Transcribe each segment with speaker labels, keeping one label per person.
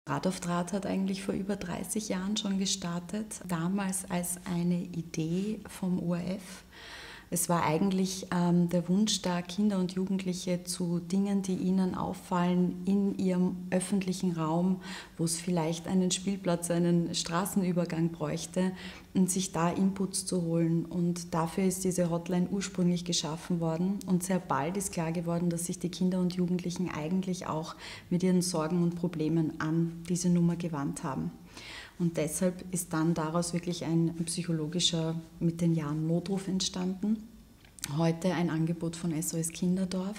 Speaker 1: Rat auf Draht hat eigentlich vor über 30 Jahren schon gestartet, damals als eine Idee vom ORF. Es war eigentlich der Wunsch da, Kinder und Jugendliche zu Dingen, die ihnen auffallen in ihrem öffentlichen Raum, wo es vielleicht einen Spielplatz, einen Straßenübergang bräuchte, und sich da Inputs zu holen. Und dafür ist diese Hotline ursprünglich geschaffen worden. Und sehr bald ist klar geworden, dass sich die Kinder und Jugendlichen eigentlich auch mit ihren Sorgen und Problemen an diese Nummer gewandt haben. Und deshalb ist dann daraus wirklich ein psychologischer, mit den Jahren, Notruf entstanden. Heute ein Angebot von SOS Kinderdorf.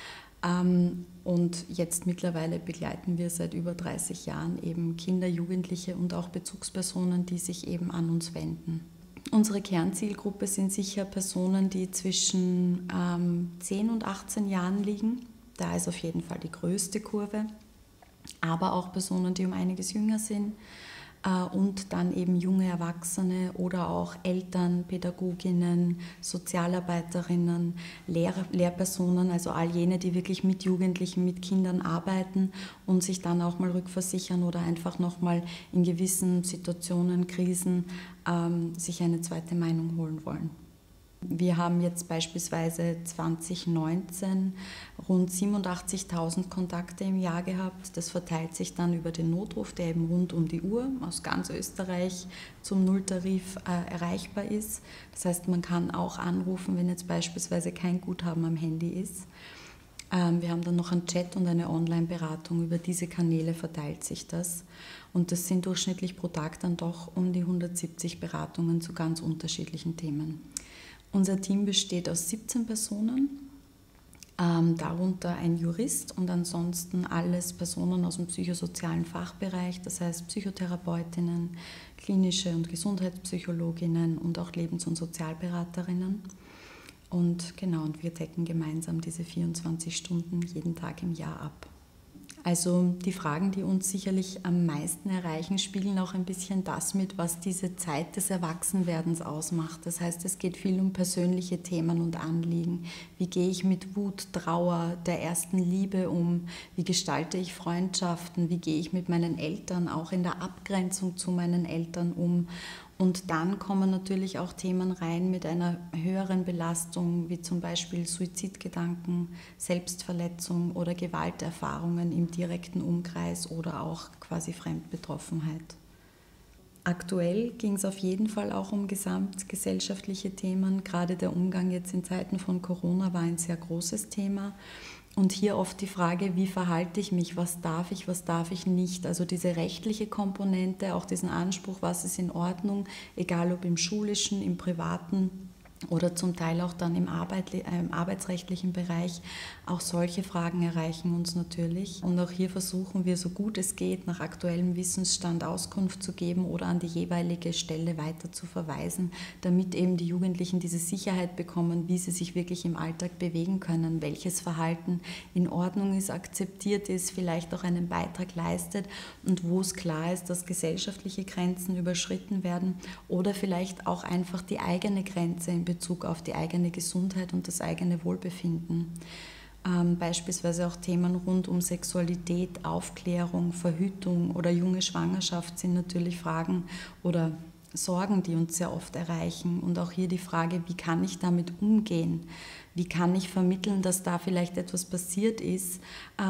Speaker 1: Und jetzt mittlerweile begleiten wir seit über 30 Jahren eben Kinder, Jugendliche und auch Bezugspersonen, die sich eben an uns wenden. Unsere Kernzielgruppe sind sicher Personen, die zwischen 10 und 18 Jahren liegen. Da ist auf jeden Fall die größte Kurve. Aber auch Personen, die um einiges jünger sind. Und dann eben junge Erwachsene oder auch Eltern, Pädagoginnen, Sozialarbeiterinnen, Lehrpersonen, also all jene, die wirklich mit Jugendlichen, mit Kindern arbeiten und sich dann auch mal rückversichern oder einfach nochmal in gewissen Situationen, Krisen sich eine zweite Meinung holen wollen. Wir haben jetzt beispielsweise 2019 rund 87.000 Kontakte im Jahr gehabt. Das verteilt sich dann über den Notruf, der eben rund um die Uhr aus ganz Österreich zum Nulltarif erreichbar ist. Das heißt, man kann auch anrufen, wenn jetzt beispielsweise kein Guthaben am Handy ist. Wir haben dann noch einen Chat und eine Online-Beratung. Über diese Kanäle verteilt sich das. Und das sind durchschnittlich pro Tag dann doch um die 170 Beratungen zu ganz unterschiedlichen Themen. Unser Team besteht aus 17 Personen, darunter ein Jurist und ansonsten alles Personen aus dem psychosozialen Fachbereich, das heißt Psychotherapeutinnen, klinische und Gesundheitspsychologinnen und auch Lebens- und Sozialberaterinnen. Und genau, und wir decken gemeinsam diese 24 Stunden jeden Tag im Jahr ab. Also die Fragen, die uns sicherlich am meisten erreichen, spiegeln auch ein bisschen das mit, was diese Zeit des Erwachsenwerdens ausmacht. Das heißt, es geht viel um persönliche Themen und Anliegen. Wie gehe ich mit Wut, Trauer, der ersten Liebe um? Wie gestalte ich Freundschaften? Wie gehe ich mit meinen Eltern, auch in der Abgrenzung zu meinen Eltern um? Und dann kommen natürlich auch Themen rein mit einer höheren Belastung, wie zum Beispiel Suizidgedanken, Selbstverletzung oder Gewalterfahrungen im direkten Umkreis oder auch quasi Fremdbetroffenheit. Aktuell ging es auf jeden Fall auch um gesamtgesellschaftliche Themen. Gerade der Umgang jetzt in Zeiten von Corona war ein sehr großes Thema. Und hier oft die Frage, wie verhalte ich mich, was darf ich nicht. Also diese rechtliche Komponente, auch diesen Anspruch, was ist in Ordnung, egal ob im schulischen, im privaten oder zum Teil auch dann im arbeitsrechtlichen Bereich. Auch solche Fragen erreichen uns natürlich. Und auch hier versuchen wir, so gut es geht, nach aktuellem Wissensstand Auskunft zu geben oder an die jeweilige Stelle weiter zu verweisen, damit eben die Jugendlichen diese Sicherheit bekommen, wie sie sich wirklich im Alltag bewegen können, welches Verhalten in Ordnung ist, akzeptiert ist, vielleicht auch einen Beitrag leistet und wo es klar ist, dass gesellschaftliche Grenzen überschritten werden oder vielleicht auch einfach die eigene Grenze in Bezug auf die eigene Gesundheit und das eigene Wohlbefinden. Beispielsweise auch Themen rund um Sexualität, Aufklärung, Verhütung oder junge Schwangerschaft sind natürlich Fragen oder Sorgen, die uns sehr oft erreichen. Und auch hier die Frage, wie kann ich damit umgehen? Wie kann ich vermitteln, dass da vielleicht etwas passiert ist,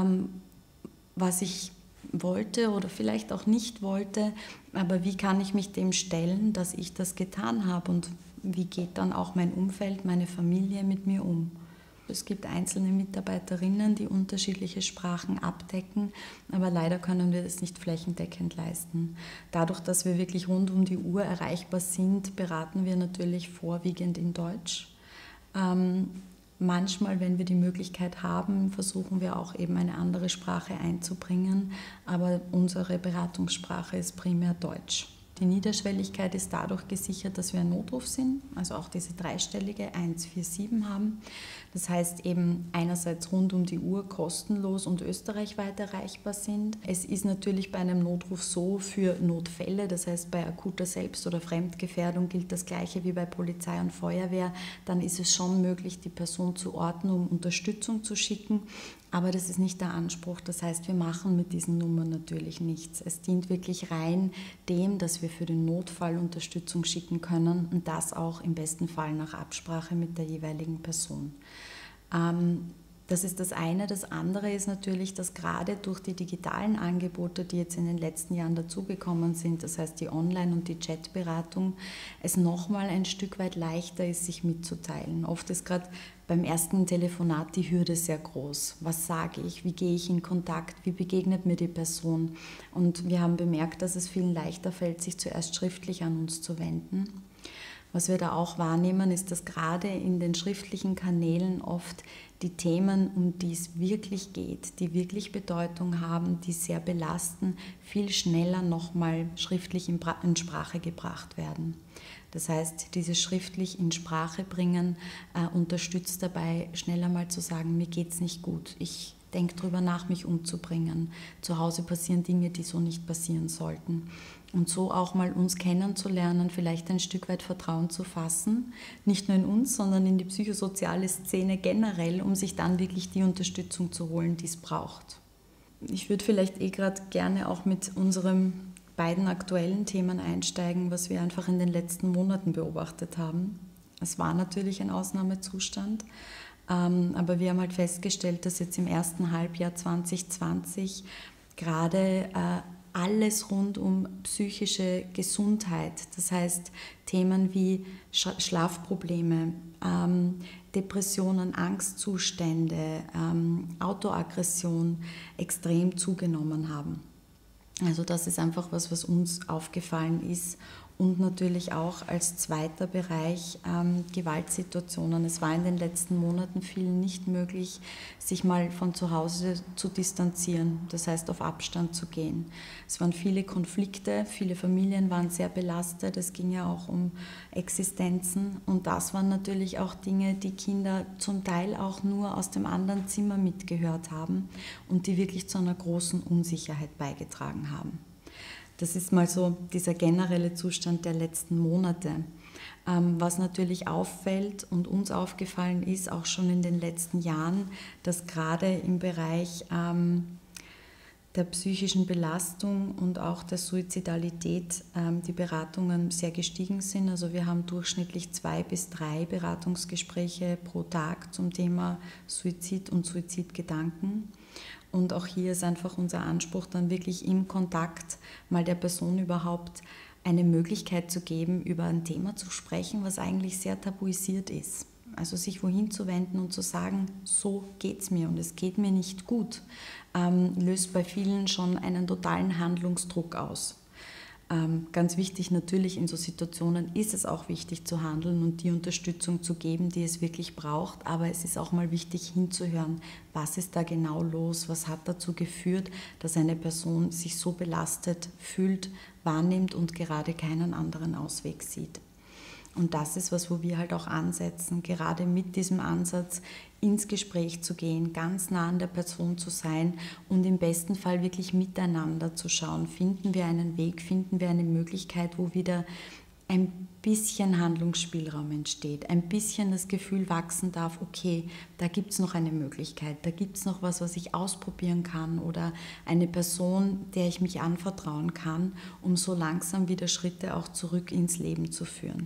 Speaker 1: was ich wollte oder vielleicht auch nicht wollte, aber wie kann ich mich dem stellen, dass ich das getan habe und wie geht dann auch mein Umfeld, meine Familie mit mir um? Es gibt einzelne Mitarbeiterinnen, die unterschiedliche Sprachen abdecken, aber leider können wir das nicht flächendeckend leisten. Dadurch, dass wir wirklich rund um die Uhr erreichbar sind, beraten wir natürlich vorwiegend in Deutsch. Manchmal, wenn wir die Möglichkeit haben, versuchen wir auch eben eine andere Sprache einzubringen, aber unsere Beratungssprache ist primär Deutsch. Die Niederschwelligkeit ist dadurch gesichert, dass wir ein Notruf sind, also auch diese dreistellige 147 haben. Das heißt eben einerseits rund um die Uhr kostenlos und österreichweit erreichbar sind. Es ist natürlich bei einem Notruf so für Notfälle, das heißt bei akuter Selbst- oder Fremdgefährdung gilt das Gleiche wie bei Polizei und Feuerwehr. Dann ist es schon möglich, die Person zu orten, um Unterstützung zu schicken. Aber das ist nicht der Anspruch. Das heißt, wir machen mit diesen Nummern natürlich nichts. Es dient wirklich rein dem, dass wir für den Notfall Unterstützung schicken können und das auch im besten Fall nach Absprache mit der jeweiligen Person. Das ist das eine. Das andere ist natürlich, dass gerade durch die digitalen Angebote, die jetzt in den letzten Jahren dazugekommen sind, das heißt die Online- und die Chatberatung, es nochmal ein Stück weit leichter ist, sich mitzuteilen. Oft ist gerade beim ersten Telefonat die Hürde sehr groß. Was sage ich? Wie gehe ich in Kontakt? Wie begegnet mir die Person? Und wir haben bemerkt, dass es vielen leichter fällt, sich zuerst schriftlich an uns zu wenden. Was wir da auch wahrnehmen, ist, dass gerade in den schriftlichen Kanälen oft die Themen, um die es wirklich geht, die wirklich Bedeutung haben, die sehr belasten, viel schneller nochmal schriftlich in Sprache gebracht werden. Das heißt, dieses schriftlich in Sprache bringen unterstützt dabei, schneller mal zu sagen, mir geht es nicht gut, ich denke darüber nach, mich umzubringen. Zu Hause passieren Dinge, die so nicht passieren sollten. Und so auch mal uns kennenzulernen, vielleicht ein Stück weit Vertrauen zu fassen, nicht nur in uns, sondern in die psychosoziale Szene generell, um sich dann wirklich die Unterstützung zu holen, die es braucht. Ich würde vielleicht gerade gerne auch mit unseren beiden aktuellen Themen einsteigen, was wir einfach in den letzten Monaten beobachtet haben. Es war natürlich ein Ausnahmezustand, aber wir haben halt festgestellt, dass jetzt im ersten Halbjahr 2020 gerade alles rund um psychische Gesundheit, das heißt Themen wie Schlafprobleme, Depressionen, Angstzustände, Autoaggression extrem zugenommen haben. Also das ist einfach was uns aufgefallen ist. Und natürlich auch als zweiter Bereich Gewaltsituationen. Es war in den letzten Monaten vielen nicht möglich, sich mal von zu Hause zu distanzieren, das heißt auf Abstand zu gehen. Es waren viele Konflikte, viele Familien waren sehr belastet, es ging ja auch um Existenzen und das waren natürlich auch Dinge, die Kinder zum Teil auch nur aus dem anderen Zimmer mitgehört haben und die wirklich zu einer großen Unsicherheit beigetragen haben. Das ist mal so dieser generelle Zustand der letzten Monate. Was natürlich auffällt und uns aufgefallen ist, auch schon in den letzten Jahren, dass gerade im Bereich der psychischen Belastung und auch der Suizidalität die Beratungen sehr gestiegen sind. Also wir haben durchschnittlich 2 bis 3 Beratungsgespräche pro Tag zum Thema Suizid und Suizidgedanken. Und auch hier ist einfach unser Anspruch, dann wirklich im Kontakt mal der Person überhaupt eine Möglichkeit zu geben, über ein Thema zu sprechen, was eigentlich sehr tabuisiert ist. Also sich wohin zu wenden und zu sagen, so geht es mir und es geht mir nicht gut, löst bei vielen schon einen totalen Handlungsdruck aus. Ganz wichtig natürlich in so Situationen ist es auch wichtig zu handeln und die Unterstützung zu geben, die es wirklich braucht, aber es ist auch mal wichtig hinzuhören, was ist da genau los, was hat dazu geführt, dass eine Person sich so belastet fühlt, wahrnimmt und gerade keinen anderen Ausweg sieht. Und das ist was, wo wir halt auch ansetzen, gerade mit diesem Ansatz ins Gespräch zu gehen, ganz nah an der Person zu sein und im besten Fall wirklich miteinander zu schauen. Finden wir einen Weg, finden wir eine Möglichkeit, wo wieder ein bisschen Handlungsspielraum entsteht, ein bisschen das Gefühl wachsen darf, okay, da gibt es noch eine Möglichkeit, da gibt es noch was ich ausprobieren kann oder eine Person, der ich mich anvertrauen kann, um so langsam wieder Schritte auch zurück ins Leben zu führen.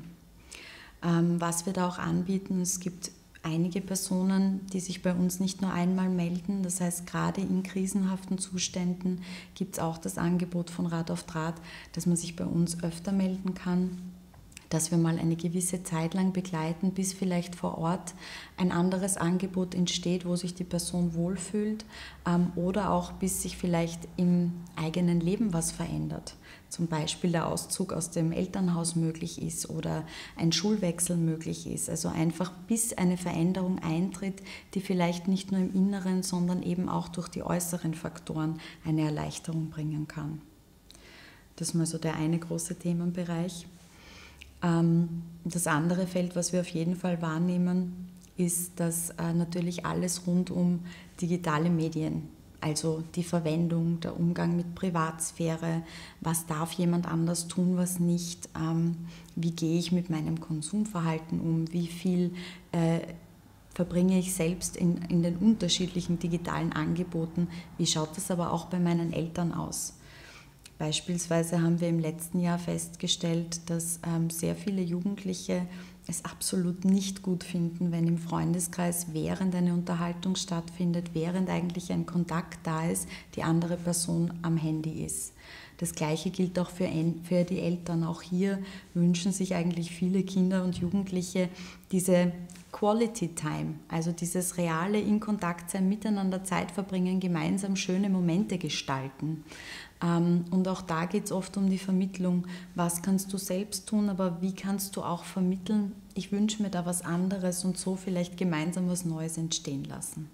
Speaker 1: Was wir da auch anbieten, es gibt einige Personen, die sich bei uns nicht nur einmal melden, das heißt gerade in krisenhaften Zuständen gibt es auch das Angebot von Rat auf Draht, dass man sich bei uns öfter melden kann, dass wir mal eine gewisse Zeit lang begleiten, bis vielleicht vor Ort ein anderes Angebot entsteht, wo sich die Person wohlfühlt oder auch bis sich vielleicht im eigenen Leben was verändert. Zum Beispiel der Auszug aus dem Elternhaus möglich ist oder ein Schulwechsel möglich ist. Also einfach bis eine Veränderung eintritt, die vielleicht nicht nur im Inneren, sondern eben auch durch die äußeren Faktoren eine Erleichterung bringen kann. Das ist mal so der eine große Themenbereich. Das andere Feld, was wir auf jeden Fall wahrnehmen, ist, dass natürlich alles rund um digitale Medien, also die Verwendung, der Umgang mit Privatsphäre, was darf jemand anders tun, was nicht, wie gehe ich mit meinem Konsumverhalten um, wie viel verbringe ich selbst in den unterschiedlichen digitalen Angeboten, wie schaut das aber auch bei meinen Eltern aus. Beispielsweise haben wir im letzten Jahr festgestellt, dass sehr viele Jugendliche es absolut nicht gut finden, wenn im Freundeskreis während eine Unterhaltung stattfindet, während eigentlich ein Kontakt da ist, die andere Person am Handy ist. Das Gleiche gilt auch für die Eltern. Auch hier wünschen sich eigentlich viele Kinder und Jugendliche diese Quality Time, also dieses reale in Kontakt sein, miteinander Zeit verbringen, gemeinsam schöne Momente gestalten. Und auch da geht es oft um die Vermittlung, was kannst du selbst tun, aber wie kannst du auch vermitteln, ich wünsche mir da was anderes und so vielleicht gemeinsam was Neues entstehen lassen.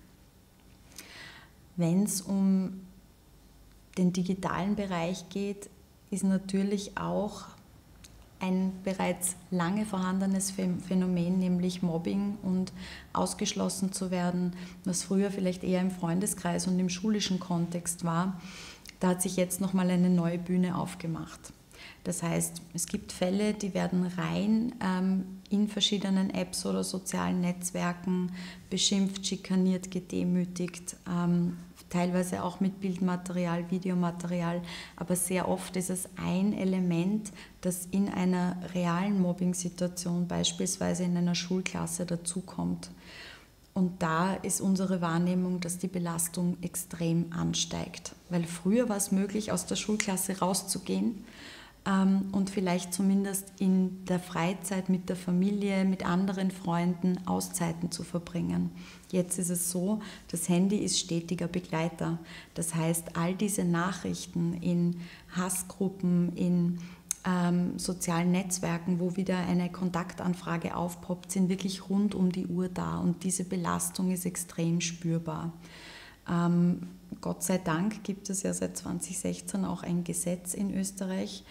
Speaker 1: Wenn es um den digitalen Bereich geht, ist natürlich auch ein bereits lange vorhandenes Phänomen, nämlich Mobbing und ausgeschlossen zu werden, was früher vielleicht eher im Freundeskreis und im schulischen Kontext war. Da hat sich jetzt nochmal eine neue Bühne aufgemacht. Das heißt, es gibt Fälle, die werden rein in verschiedenen Apps oder sozialen Netzwerken beschimpft, schikaniert, gedemütigt, teilweise auch mit Bildmaterial, Videomaterial, aber sehr oft ist es ein Element, das in einer realen Mobbing-Situation, beispielsweise in einer Schulklasse, dazukommt. Und da ist unsere Wahrnehmung, dass die Belastung extrem ansteigt. Weil früher war es möglich, aus der Schulklasse rauszugehen und vielleicht zumindest in der Freizeit mit der Familie, mit anderen Freunden Auszeiten zu verbringen. Jetzt ist es so, das Handy ist stetiger Begleiter. Das heißt, all diese Nachrichten in Hassgruppen, in sozialen Netzwerken, wo wieder eine Kontaktanfrage aufpoppt, sind wirklich rund um die Uhr da und diese Belastung ist extrem spürbar. Gott sei Dank gibt es ja seit 2016 auch ein Gesetz in Österreich.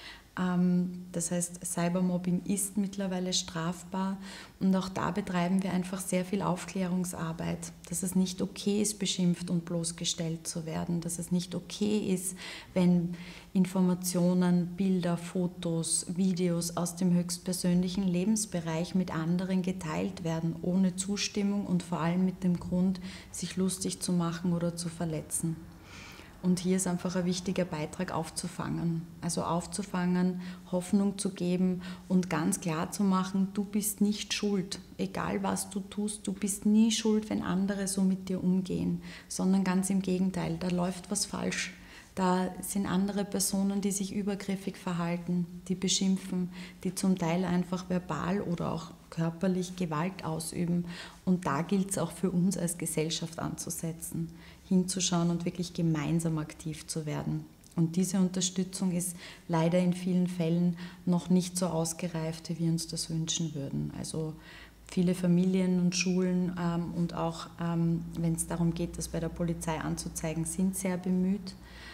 Speaker 1: Das heißt, Cybermobbing ist mittlerweile strafbar und auch da betreiben wir einfach sehr viel Aufklärungsarbeit, dass es nicht okay ist, beschimpft und bloßgestellt zu werden, dass es nicht okay ist, wenn Informationen, Bilder, Fotos, Videos aus dem höchstpersönlichen Lebensbereich mit anderen geteilt werden, ohne Zustimmung und vor allem mit dem Grund, sich lustig zu machen oder zu verletzen. Und hier ist einfach ein wichtiger Beitrag aufzufangen. Also aufzufangen, Hoffnung zu geben und ganz klar zu machen, du bist nicht schuld. Egal was du tust, du bist nie schuld, wenn andere so mit dir umgehen. Sondern ganz im Gegenteil, da läuft was falsch. Da sind andere Personen, die sich übergriffig verhalten, die beschimpfen, die zum Teil einfach verbal oder auch körperlich Gewalt ausüben. Und da gilt es auch für uns als Gesellschaft anzusetzen, hinzuschauen und wirklich gemeinsam aktiv zu werden. Und diese Unterstützung ist leider in vielen Fällen noch nicht so ausgereift, wie wir uns das wünschen würden. Also viele Familien und Schulen und auch, wenn es darum geht, das bei der Polizei anzuzeigen, sind sehr bemüht.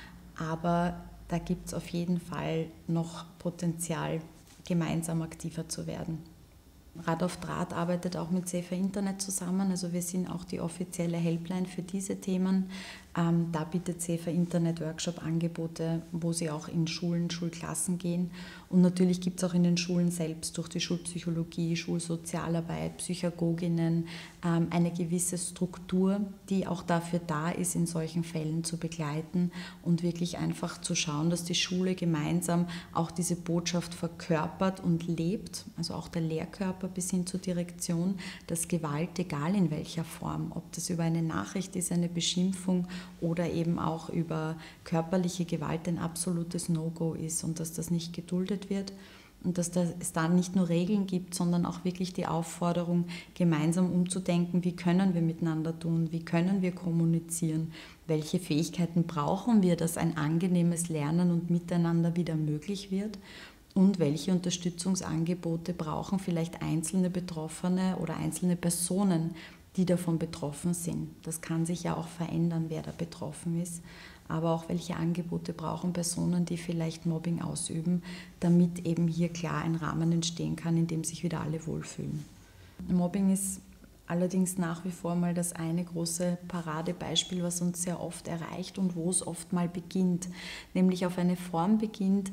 Speaker 1: Aber da gibt es auf jeden Fall noch Potenzial, gemeinsam aktiver zu werden. Rad auf Draht arbeitet auch mit Safer Internet zusammen, also wir sind auch die offizielle Helpline für diese Themen. Da bietet Safer Internet Workshop-Angebote, wo sie auch in Schulen, Schulklassen gehen. Und natürlich gibt es auch in den Schulen selbst durch die Schulpsychologie, Schulsozialarbeit, Psychagoginnen eine gewisse Struktur, die auch dafür da ist, in solchen Fällen zu begleiten und wirklich einfach zu schauen, dass die Schule gemeinsam auch diese Botschaft verkörpert und lebt, also auch der Lehrkörper bis hin zur Direktion, dass Gewalt, egal in welcher Form, ob das über eine Nachricht ist, eine Beschimpfung oder eben auch über körperliche Gewalt ein absolutes No-Go ist und dass das nicht geduldet wird und dass es da nicht nur Regeln gibt, sondern auch wirklich die Aufforderung, gemeinsam umzudenken, wie können wir miteinander tun, wie können wir kommunizieren, welche Fähigkeiten brauchen wir, dass ein angenehmes Lernen und Miteinander wieder möglich wird und welche Unterstützungsangebote brauchen vielleicht einzelne Betroffene oder einzelne Personen, die davon betroffen sind. Das kann sich ja auch verändern, wer da betroffen ist. aber auch welche Angebote brauchen Personen, die vielleicht Mobbing ausüben, damit eben hier klar ein Rahmen entstehen kann, in dem sich wieder alle wohlfühlen. Mobbing ist allerdings nach wie vor mal das eine große Paradebeispiel, was uns sehr oft erreicht und wo es oft mal beginnt, nämlich auf eine Form beginnt,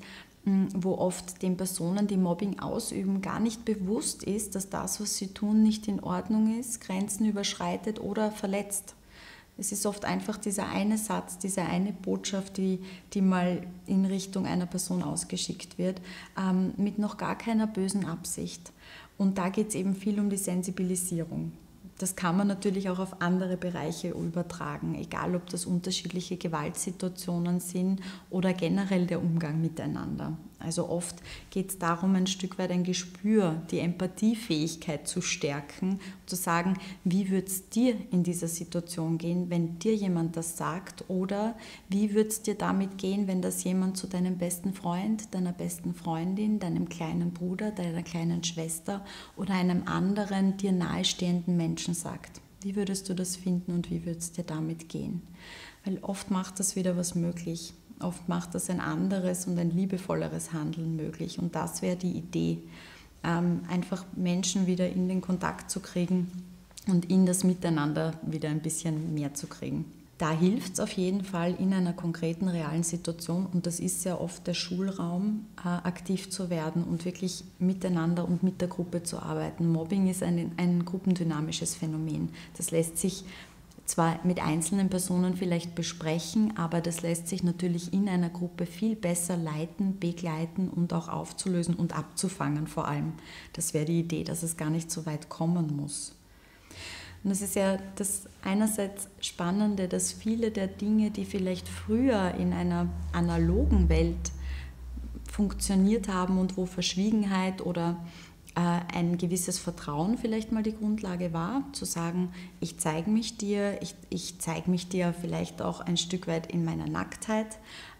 Speaker 1: wo oft den Personen, die Mobbing ausüben, gar nicht bewusst ist, dass das, was sie tun, nicht in Ordnung ist, Grenzen überschreitet oder verletzt. Es ist oft einfach dieser eine Satz, diese eine Botschaft, die mal in Richtung einer Person ausgeschickt wird, mit noch gar keiner bösen Absicht. Und da geht es eben viel um die Sensibilisierung. Das kann man natürlich auch auf andere Bereiche übertragen, egal ob das unterschiedliche Gewaltsituationen sind oder generell der Umgang miteinander. Also oft geht es darum, ein Stück weit ein Gespür, die Empathiefähigkeit zu stärken, zu sagen, wie würde es dir in dieser Situation gehen, wenn dir jemand das sagt, oder wie würde es dir damit gehen, wenn das jemand zu deinem besten Freund, deiner besten Freundin, deinem kleinen Bruder, deiner kleinen Schwester oder einem anderen dir nahestehenden Menschen sagt. Wie würdest du das finden und wie würde es dir damit gehen? Weil oft macht das wieder was möglich. Oft macht das ein anderes und ein liebevolleres Handeln möglich. Und das wäre die Idee, einfach Menschen wieder in den Kontakt zu kriegen und in das Miteinander wieder ein bisschen mehr zu kriegen. Da hilft es auf jeden Fall in einer konkreten, realen Situation, und das ist sehr oft der Schulraum, aktiv zu werden und wirklich miteinander und mit der Gruppe zu arbeiten. Mobbing ist ein gruppendynamisches Phänomen. Das lässt sich zwar mit einzelnen Personen vielleicht besprechen, aber das lässt sich natürlich in einer Gruppe viel besser leiten, begleiten und auch aufzulösen und abzufangen vor allem. Das wäre die Idee, dass es gar nicht so weit kommen muss. Und das ist ja das einerseits Spannende, dass viele der Dinge, die vielleicht früher in einer analogen Welt funktioniert haben und wo Verschwiegenheit oder ein gewisses Vertrauen vielleicht mal die Grundlage war, zu sagen, ich zeige mich dir, ich zeige mich dir vielleicht auch ein Stück weit in meiner Nacktheit,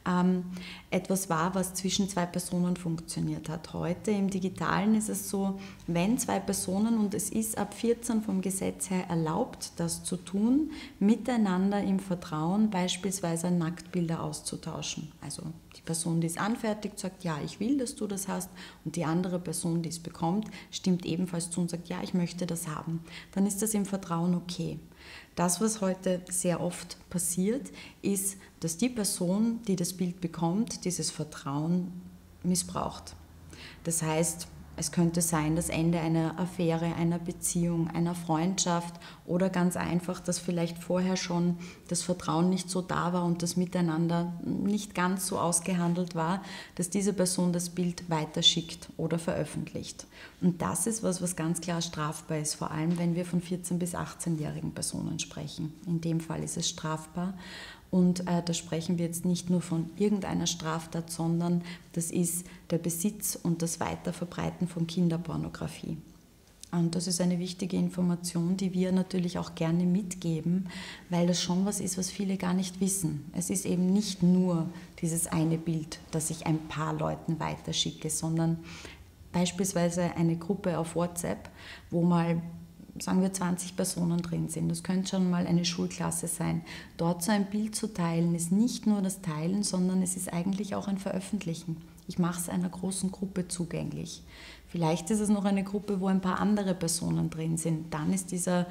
Speaker 1: etwas war, was zwischen zwei Personen funktioniert hat. Heute im Digitalen ist es so, wenn zwei Personen, und es ist ab 14 vom Gesetz her erlaubt, das zu tun, miteinander im Vertrauen beispielsweise Nacktbilder auszutauschen. Also die Person, die es anfertigt, sagt, ja, ich will, dass du das hast, und die andere Person, die es bekommt, stimmt ebenfalls zu und sagt, ja, ich möchte das haben. Dann ist das im Vertrauen okay. Das, was heute sehr oft passiert, ist, dass die Person, die das Bild bekommt, dieses Vertrauen missbraucht. Das heißt, es könnte sein, das Ende einer Affäre, einer Beziehung, einer Freundschaft oder ganz einfach, dass vielleicht vorher schon das Vertrauen nicht so da war und das Miteinander nicht ganz so ausgehandelt war, dass diese Person das Bild weiterschickt oder veröffentlicht. Und das ist was ganz klar strafbar ist, vor allem wenn wir von 14- bis 18-jährigen Personen sprechen. In dem Fall ist es strafbar. Und da sprechen wir jetzt nicht nur von irgendeiner Straftat, sondern das ist der Besitz und das Weiterverbreiten von Kinderpornografie. Und das ist eine wichtige Information, die wir natürlich auch gerne mitgeben, weil das schon was ist, was viele gar nicht wissen. Es ist eben nicht nur dieses eine Bild, das ich ein paar Leuten weiterschicke, sondern beispielsweise eine Gruppe auf WhatsApp, wo mal, sagen wir, 20 Personen drin sind. Das könnte schon mal eine Schulklasse sein. Dort so ein Bild zu teilen, ist nicht nur das Teilen, sondern es ist eigentlich auch ein Veröffentlichen. Ich mache es einer großen Gruppe zugänglich. Vielleicht ist es noch eine Gruppe, wo ein paar andere Personen drin sind. Dann ist dieser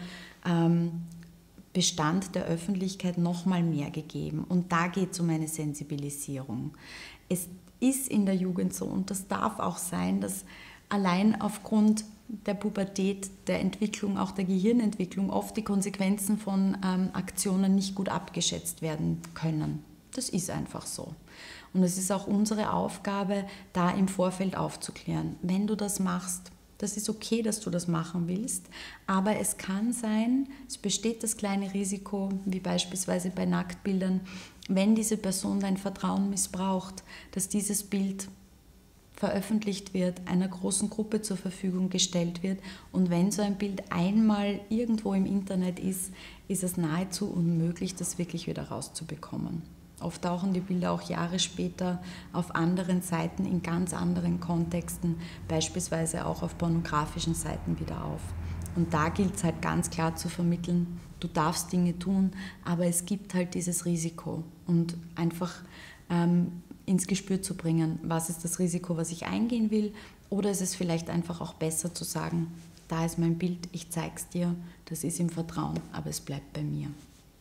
Speaker 1: Bestand der Öffentlichkeit noch mal mehr gegeben. Und da geht es um eine Sensibilisierung. Es ist in der Jugend so, und das darf auch sein, dass allein aufgrund der Pubertät, der Entwicklung, auch der Gehirnentwicklung, oft die Konsequenzen von Aktionen nicht gut abgeschätzt werden können. Das ist einfach so. Und es ist auch unsere Aufgabe, da im Vorfeld aufzuklären. Wenn du das machst, das ist okay, dass du das machen willst, aber es kann sein, es besteht das kleine Risiko, wie beispielsweise bei Nacktbildern, wenn diese Person dein Vertrauen missbraucht, dass dieses Bild veröffentlicht wird, einer großen Gruppe zur Verfügung gestellt wird, und wenn so ein Bild einmal irgendwo im Internet ist, ist es nahezu unmöglich, das wirklich wieder rauszubekommen. Oft tauchen die Bilder auch Jahre später auf anderen Seiten in ganz anderen Kontexten, beispielsweise auch auf pornografischen Seiten wieder auf. Und da gilt es halt ganz klar zu vermitteln, du darfst Dinge tun, aber es gibt halt dieses Risiko und einfach ins Gespür zu bringen, was ist das Risiko, was ich eingehen will, oder ist es vielleicht einfach auch besser zu sagen, da ist mein Bild, ich zeige es dir, das ist im Vertrauen, aber es bleibt bei mir.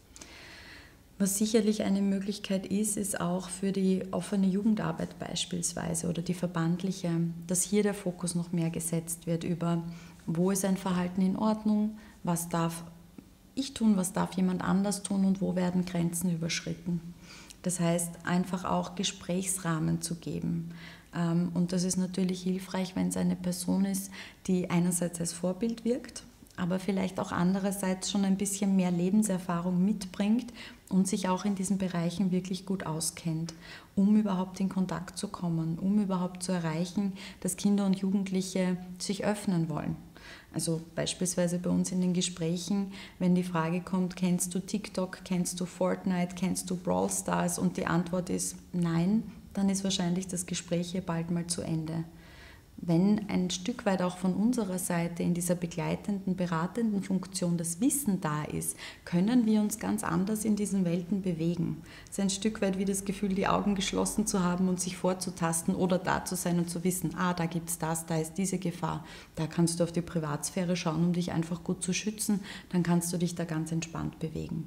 Speaker 1: Was sicherlich eine Möglichkeit ist auch für die offene Jugendarbeit beispielsweise oder die verbandliche, dass hier der Fokus noch mehr gesetzt wird über, wo ist ein Verhalten in Ordnung, was darf ich tun, was darf jemand anders tun und wo werden Grenzen überschritten. Das heißt, einfach auch Gesprächsrahmen zu geben. Und das ist natürlich hilfreich, wenn es eine Person ist, die einerseits als Vorbild wirkt, aber vielleicht auch andererseits schon ein bisschen mehr Lebenserfahrung mitbringt und sich auch in diesen Bereichen wirklich gut auskennt, um überhaupt in Kontakt zu kommen, um überhaupt zu erreichen, dass Kinder und Jugendliche sich öffnen wollen. Also beispielsweise bei uns in den Gesprächen, wenn die Frage kommt, kennst du TikTok, kennst du Fortnite, kennst du Brawl Stars und die Antwort ist nein, dann ist wahrscheinlich das Gespräch hier bald mal zu Ende. Wenn ein Stück weit auch von unserer Seite in dieser begleitenden, beratenden Funktion das Wissen da ist, können wir uns ganz anders in diesen Welten bewegen. Es ist ein Stück weit wie das Gefühl, die Augen geschlossen zu haben und sich vorzutasten oder da zu sein und zu wissen, da gibt es das, da ist diese Gefahr. Da kannst du auf die Privatsphäre schauen, um dich einfach gut zu schützen, dann kannst du dich da ganz entspannt bewegen.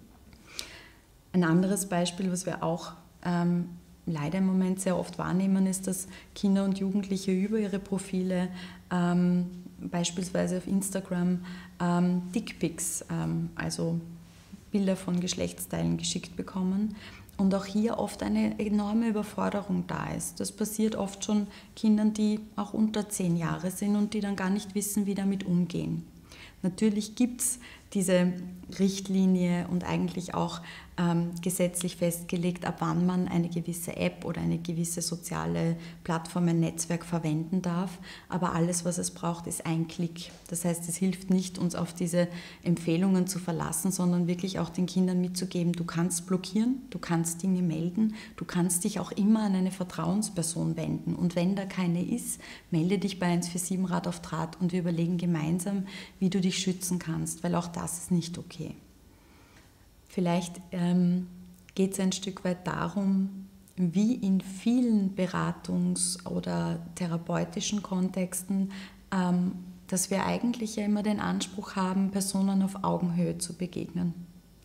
Speaker 1: Ein anderes Beispiel, was wir auch leider im Moment sehr oft wahrnehmen, ist, dass Kinder und Jugendliche über ihre Profile, beispielsweise auf Instagram, Dickpics, also Bilder von Geschlechtsteilen geschickt bekommen und auch hier oft eine enorme Überforderung da ist. Das passiert oft schon Kindern, die auch unter 10 Jahre sind und die dann gar nicht wissen, wie damit umgehen. Natürlich gibt es diese Richtlinie und eigentlich auch gesetzlich festgelegt, ab wann man eine gewisse App oder eine gewisse soziale Plattform, ein Netzwerk verwenden darf. Aber alles, was es braucht, ist ein Klick. Das heißt, es hilft nicht, uns auf diese Empfehlungen zu verlassen, sondern wirklich auch den Kindern mitzugeben, du kannst blockieren, du kannst Dinge melden, du kannst dich auch immer an eine Vertrauensperson wenden. Und wenn da keine ist, melde dich bei 147 Rat auf Draht und wir überlegen gemeinsam, wie du dich schützen kannst, weil auch das ist nicht okay. Vielleicht geht es ein Stück weit darum, wie in vielen Beratungs- oder therapeutischen Kontexten, dass wir eigentlich ja immer den Anspruch haben, Personen auf Augenhöhe zu begegnen.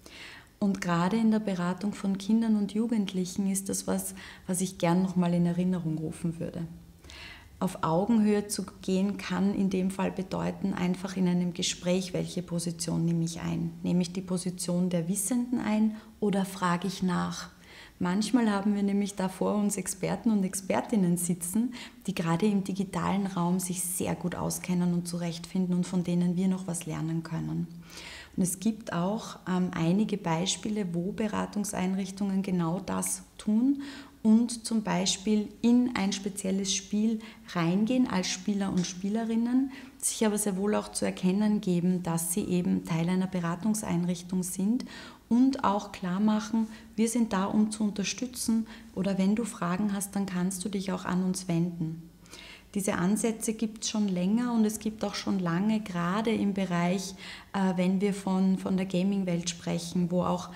Speaker 1: Und gerade in der Beratung von Kindern und Jugendlichen ist das was ich gern nochmal in Erinnerung rufen würde. Auf Augenhöhe zu gehen kann in dem Fall bedeuten, einfach in einem Gespräch, welche Position nehme ich ein? Nehme ich die Position der Wissenden ein oder frage ich nach? Manchmal haben wir nämlich da vor uns Experten und Expertinnen sitzen, die gerade im digitalen Raum sich sehr gut auskennen und zurechtfinden und von denen wir noch was lernen können. Und es gibt auch einige Beispiele, wo Beratungseinrichtungen genau das tun und zum Beispiel in ein spezielles Spiel reingehen als Spieler und Spielerinnen, sich aber sehr wohl auch zu erkennen geben, dass sie eben Teil einer Beratungseinrichtung sind und auch klar machen, wir sind da, um zu unterstützen oder wenn du Fragen hast, dann kannst du dich auch an uns wenden. Diese Ansätze gibt es schon länger und es gibt auch schon lange, gerade im Bereich, wenn wir von der Gaming-Welt sprechen, wo auch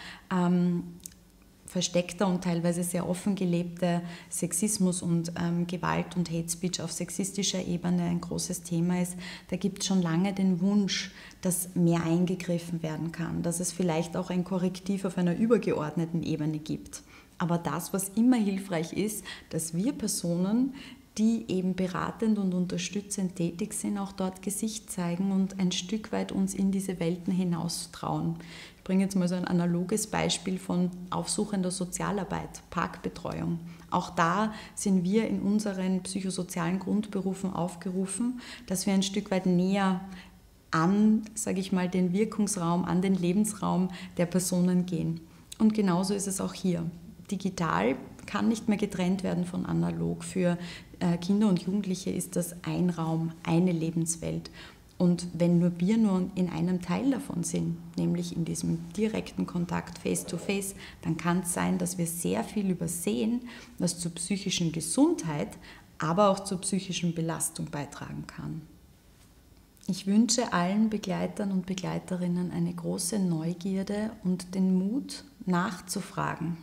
Speaker 1: versteckter und teilweise sehr offen gelebter Sexismus und Gewalt und Hate Speech auf sexistischer Ebene ein großes Thema ist. Da gibt es schon lange den Wunsch, dass mehr eingegriffen werden kann, dass es vielleicht auch ein Korrektiv auf einer übergeordneten Ebene gibt. Aber das, was immer hilfreich ist, dass wir Personen, die eben beratend und unterstützend tätig sind, auch dort Gesicht zeigen und ein Stück weit uns in diese Welten hinaus trauen. Ich bringe jetzt mal so ein analoges Beispiel von aufsuchender Sozialarbeit, Parkbetreuung. Auch da sind wir in unseren psychosozialen Grundberufen aufgerufen, dass wir ein Stück weit näher an, sage ich mal, den Wirkungsraum, an den Lebensraum der Personen gehen. Und genauso ist es auch hier. Digital kann nicht mehr getrennt werden von analog. Für Kinder und Jugendliche ist das ein Raum, eine Lebenswelt. Und wenn nur wir nur in einem Teil davon sind, nämlich in diesem direkten Kontakt face-to-face, dann kann es sein, dass wir sehr viel übersehen, was zur psychischen Gesundheit, aber auch zur psychischen Belastung beitragen kann. Ich wünsche allen Begleitern und Begleiterinnen eine große Neugierde und den Mut, nachzufragen.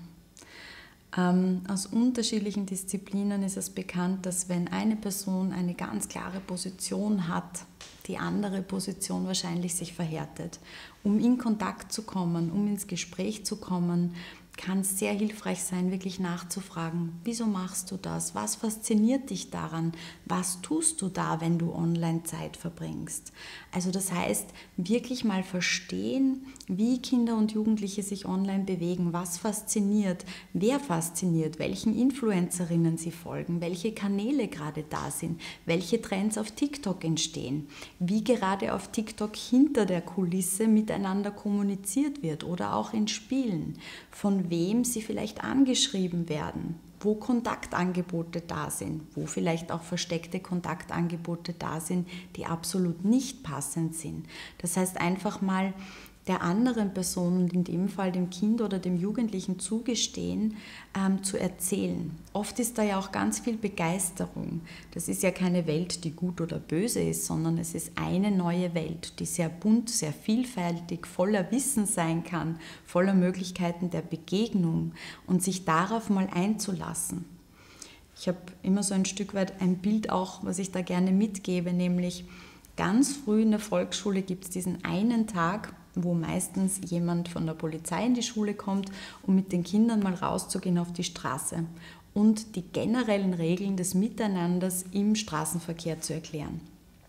Speaker 1: Aus unterschiedlichen Disziplinen ist es bekannt, dass wenn eine Person eine ganz klare Position hat, die andere Position wahrscheinlich sich verhärtet. Um in Kontakt zu kommen, um ins Gespräch zu kommen, kann es sehr hilfreich sein, wirklich nachzufragen, wieso machst du das? Was fasziniert dich daran? Was tust du da, wenn du online Zeit verbringst? Also das heißt, wirklich mal verstehen, wie Kinder und Jugendliche sich online bewegen, was fasziniert, wer fasziniert, welchen Influencerinnen sie folgen, welche Kanäle gerade da sind, welche Trends auf TikTok entstehen, wie gerade auf TikTok hinter der Kulisse miteinander kommuniziert wird oder auch in Spielen, von wem sie vielleicht angeschrieben werden, wo Kontaktangebote da sind, wo vielleicht auch versteckte Kontaktangebote da sind, die absolut nicht passend sind. Das heißt, einfach mal der anderen Person, und in dem Fall dem Kind oder dem Jugendlichen, zugestehen, zu erzählen. Oft ist da ja auch ganz viel Begeisterung. Das ist ja keine Welt, die gut oder böse ist, sondern es ist eine neue Welt, die sehr bunt, sehr vielfältig, voller Wissen sein kann, voller Möglichkeiten der Begegnung und sich darauf mal einzulassen. Ich habe immer so ein Stück weit ein Bild auch, was ich da gerne mitgebe, nämlich ganz früh in der Volksschule gibt es diesen einen Tag, wo meistens jemand von der Polizei in die Schule kommt, um mit den Kindern mal rauszugehen auf die Straße und die generellen Regeln des Miteinanders im Straßenverkehr zu erklären.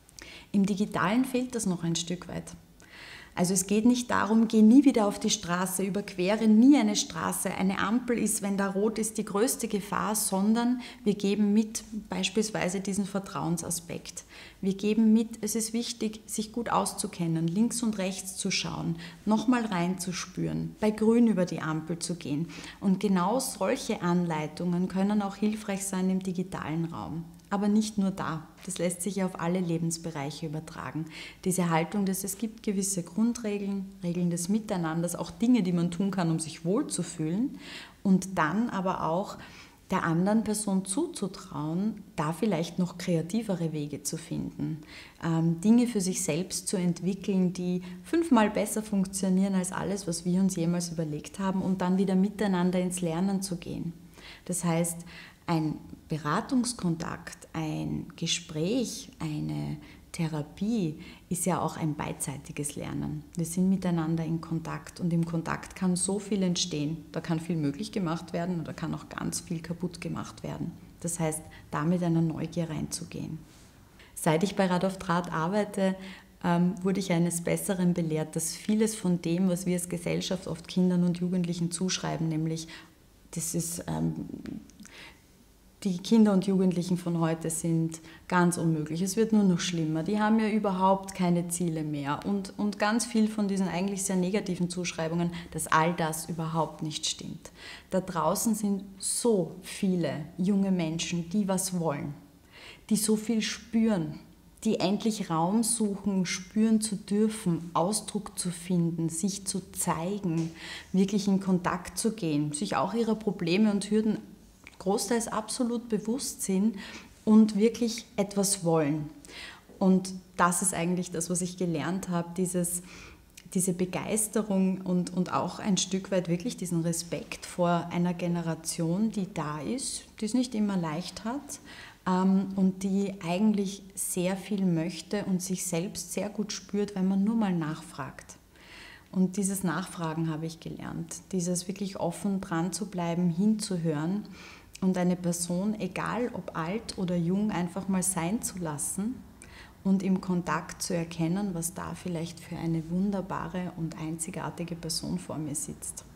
Speaker 1: Im Digitalen fehlt das noch ein Stück weit. Also es geht nicht darum, geh nie wieder auf die Straße, überquere nie eine Straße, eine Ampel ist, wenn da rot ist, die größte Gefahr, sondern wir geben mit beispielsweise diesen Vertrauensaspekt. Wir geben mit, es ist wichtig, sich gut auszukennen, links und rechts zu schauen, nochmal reinzuspüren, bei Grün über die Ampel zu gehen. Und genau solche Anleitungen können auch hilfreich sein im digitalen Raum. Aber nicht nur da, das lässt sich auf alle Lebensbereiche übertragen. Diese Haltung, dass es gibt gewisse Grundregeln, Regeln des Miteinanders, auch Dinge, die man tun kann, um sich wohlzufühlen und dann aber auch der anderen Person zuzutrauen, da vielleicht noch kreativere Wege zu finden, Dinge für sich selbst zu entwickeln, die 5-mal besser funktionieren als alles, was wir uns jemals überlegt haben und dann wieder miteinander ins Lernen zu gehen. Das heißt, ein Beratungskontakt, ein Gespräch, eine Therapie ist ja auch ein beidseitiges Lernen. Wir sind miteinander in Kontakt und im Kontakt kann so viel entstehen. Da kann viel möglich gemacht werden und da kann auch ganz viel kaputt gemacht werden. Das heißt, da mit einer Neugier reinzugehen. Seit ich bei Rad auf Draht arbeite, wurde ich eines Besseren belehrt, dass vieles von dem, was wir als Gesellschaft oft Kindern und Jugendlichen zuschreiben, nämlich das ist die Kinder und Jugendlichen von heute sind ganz unmöglich. Es wird nur noch schlimmer. Die haben ja überhaupt keine Ziele mehr. Und ganz viel von diesen eigentlich sehr negativen Zuschreibungen, dass all das überhaupt nicht stimmt. Da draußen sind so viele junge Menschen, die was wollen, die so viel spüren, die endlich Raum suchen, spüren zu dürfen, Ausdruck zu finden, sich zu zeigen, wirklich in Kontakt zu gehen, sich auch ihrer Probleme und Hürden großteils absolut bewusst sind und wirklich etwas wollen. Und das ist eigentlich das, was ich gelernt habe, diese Begeisterung und auch ein Stück weit wirklich diesen Respekt vor einer Generation, die da ist, die es nicht immer leicht hat und die eigentlich sehr viel möchte und sich selbst sehr gut spürt, wenn man nur mal nachfragt. Und dieses Nachfragen habe ich gelernt, dieses wirklich offen dran zu bleiben, hinzuhören und eine Person, egal ob alt oder jung, einfach mal sein zu lassen und im Kontakt zu erkennen, was da vielleicht für eine wunderbare und einzigartige Person vor mir sitzt.